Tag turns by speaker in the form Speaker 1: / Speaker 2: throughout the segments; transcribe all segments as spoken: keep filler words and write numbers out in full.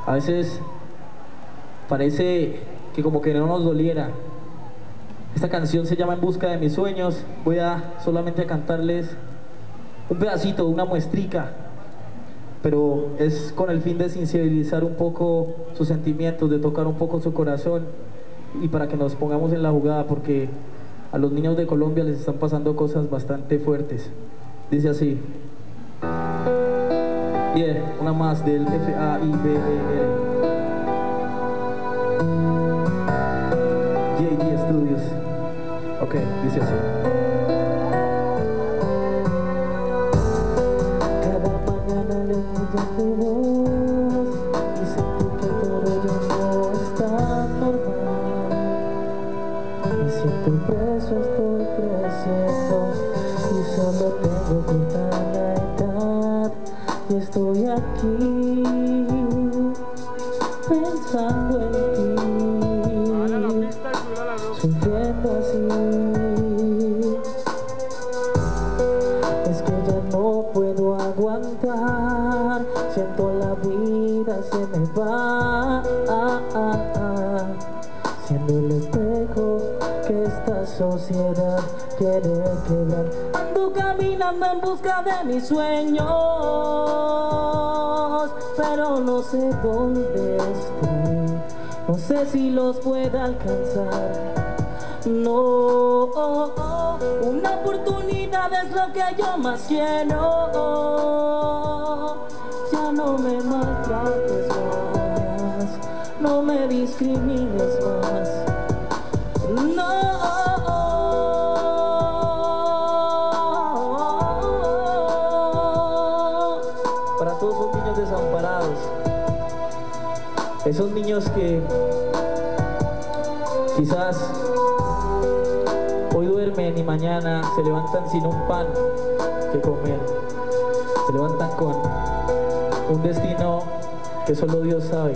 Speaker 1: A veces parece que como que no nos doliera. Esta canción se llama En busca de mis sueños. Voy a solamente cantarles un pedacito, una muestrica, pero es con el fin de sensibilizar un poco sus sentimientos, de tocar un poco su corazón y para que nos pongamos en la jugada, porque a los niños de Colombia les están pasando cosas bastante fuertes. Dice así. Yeah, una más del F A I B E R. J D Studios. Ok, dice así. Cada mañana le escucho tu voz y sentí que todo ya no está normal. Me siento preso, estoy creciendo y solo tengo corta la edad. Y estoy aquí pensando en ti, sufriendo así. Es que ya no puedo aguantar, siento la vida se me va, siendo el espejo que esta sociedad quiere quedar. Ando caminando en busca de mis sueños, pero no sé dónde estoy, no sé si los pueda alcanzar. No, una oportunidad es lo que yo más quiero. Ya no me maltrates más, no me discrimines más. No. Para todos esos niños desamparados, esos niños que quizás hoy duermen y mañana se levantan sin un pan que comer, se levantan con un destino que solo Dios sabe.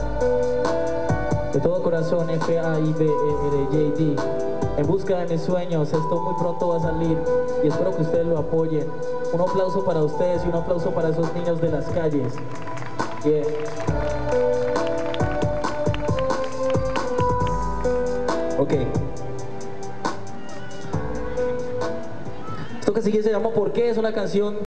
Speaker 1: De todo corazón, F A I B E R J D, en busca de mis sueños. Esto muy pronto va a salir y espero que ustedes lo apoyen. Un aplauso para ustedes y un aplauso para esos niños de las calles. Yeah. Ok. Esto que sigue se llama ¿Por qué? Es una canción